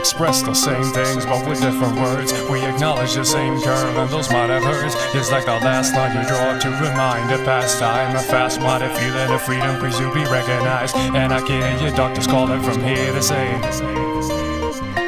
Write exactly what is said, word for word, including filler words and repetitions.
express the same things, but with different words. We acknowledge the same curve, and those might have hurts. It's like the last line you draw to remind a past time. A fast-minded feeling of freedom, please you be recognized. And I can hear your doctors calling from here to say